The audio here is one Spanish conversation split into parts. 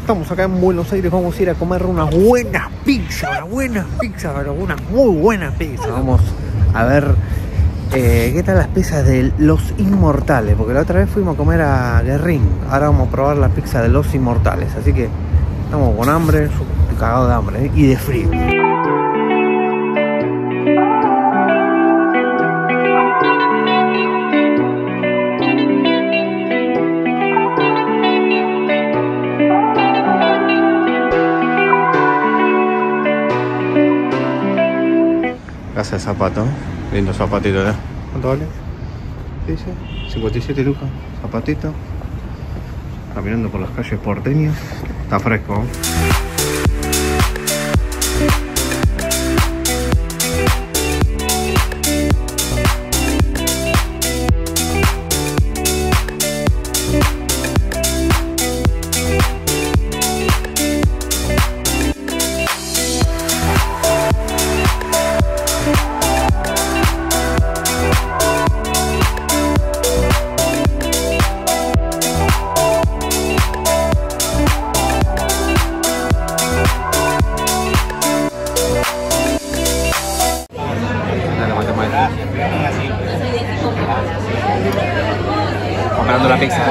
estamos acá en Buenos Aires, vamos a ir a comer unas buenas pizzas, pero unas muy buenas pizzas. Vamos a ver qué tal las pizzas de Los Inmortales, porque la otra vez fuimos a comer a Guerrín. Ahora vamos a probar la pizza de Los Inmortales, así que estamos con hambre, cagado de hambre y de frío. Casa de zapato, lindo zapatito, ¿eh? ¿Cuánto vale? ¿Qué dice? 57 lucas, zapatito. Caminando por las calles porteñas. Está fresco, ¿eh? Comprando la pizza.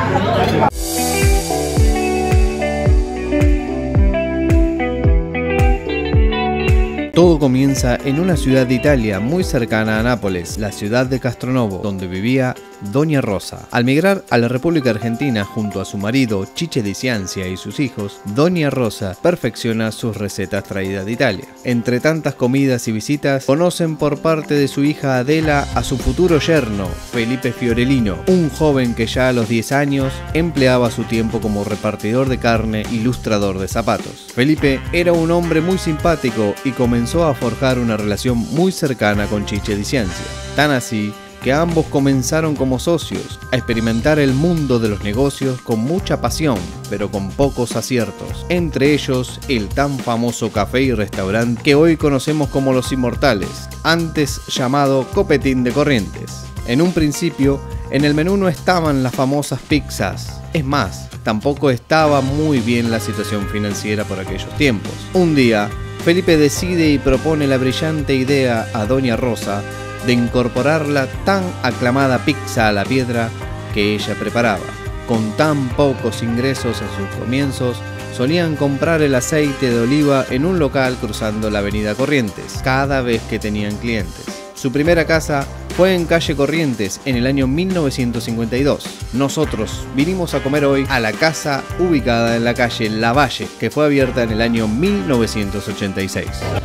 Todo comienza en una ciudad de Italia muy cercana a Nápoles, la ciudad de Castronovo, donde vivía Doña Rosa. Al migrar a la República Argentina junto a su marido Chiche di Ciancia y sus hijos, Doña Rosa perfecciona sus recetas traídas de Italia. Entre tantas comidas y visitas, conocen por parte de su hija Adela a su futuro yerno, Felipe Fiorellino, un joven que ya a los 10 años empleaba su tiempo como repartidor de carne y lustrador de zapatos. Felipe era un hombre muy simpático y comenzó a forjar una relación muy cercana con Chiche di Ciancia. Tan así que ambos comenzaron como socios a experimentar el mundo de los negocios con mucha pasión, pero con pocos aciertos. Entre ellos, el tan famoso café y restaurante que hoy conocemos como Los Inmortales, antes llamado Copetín de Corrientes. En un principio, en el menú no estaban las famosas pizzas. Es más, tampoco estaba muy bien la situación financiera por aquellos tiempos. Un día, Felipe decide y propone la brillante idea a Doña Rosa de incorporar la tan aclamada pizza a la piedra que ella preparaba. Con tan pocos ingresos en sus comienzos, solían comprar el aceite de oliva en un local cruzando la avenida Corrientes, cada vez que tenían clientes. Su primera casa fue en calle Corrientes en el año 1952. Nosotros vinimos a comer hoy a la casa ubicada en la calle Lavalle, que fue abierta en el año 1986.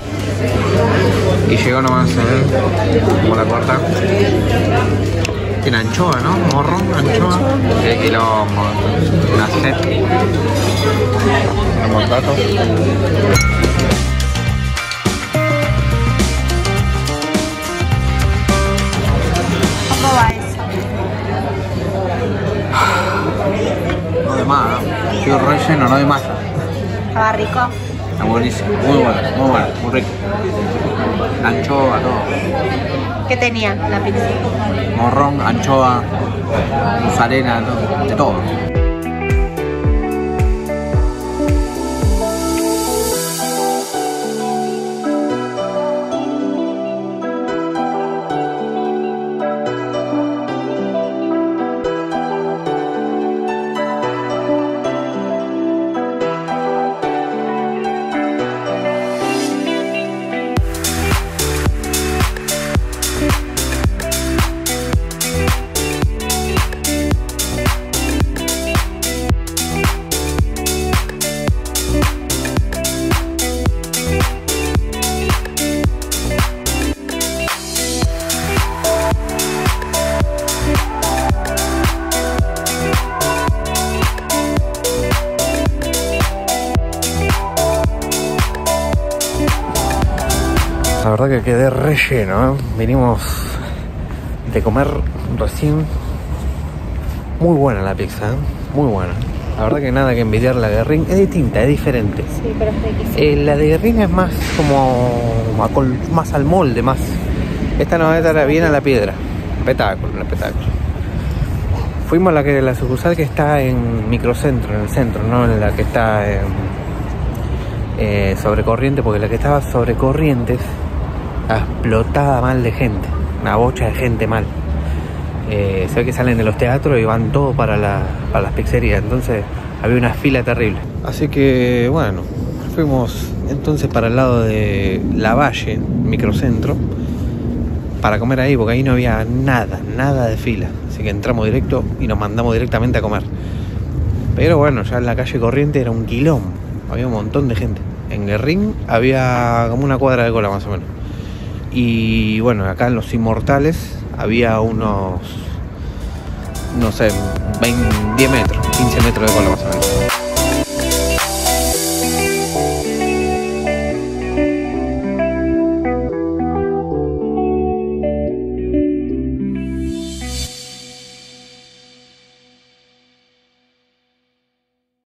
Y llegó nomás a ver como la corta. Tiene anchoa, ¿no? Morrón, anchoa. El quilombo. Una set. Un mortato. ¿Cómo va eso? No de más, ¿no? Estoy relleno, no de masa. ¿Estaba rico? Está buenísimo, muy bueno, muy rico. Anchoa, todo. ¿Qué tenía la pizza? Morrón, anchoa, mozzarella, todo, de todo. La verdad que quedé relleno, ¿eh? Vinimos de comer recién. Muy buena la pizza, ¿eh? Muy buena. La verdad que nada que envidiar la Guerrín. Es distinta, es diferente. Sí, pero es riquísimo. La de Guerrín es más como más al molde, más. Esta no, esta era bien a la piedra. Espectáculo, un espectáculo. Fuimos a la sucursal que está en Microcentro, en el centro, no en la que está sobre Corrientes, porque la que estaba sobre Corrientes explotada mal de gente, una bocha de gente mal. Se ve que salen de los teatros y van todos para las pizzerías, entonces había una fila terrible. Así que bueno, fuimos entonces para el lado de Lavalle, Microcentro, para comer ahí, porque ahí no había nada de fila. Así que entramos directo y nos mandamos directamente a comer. Pero bueno, ya en la calle Corrientes era un quilombo, había un montón de gente. En Guerrín había como una cuadra de cola más o menos. Y bueno, acá en Los Inmortales había unos, no sé, 10 metros, 15 metros de cola más o menos.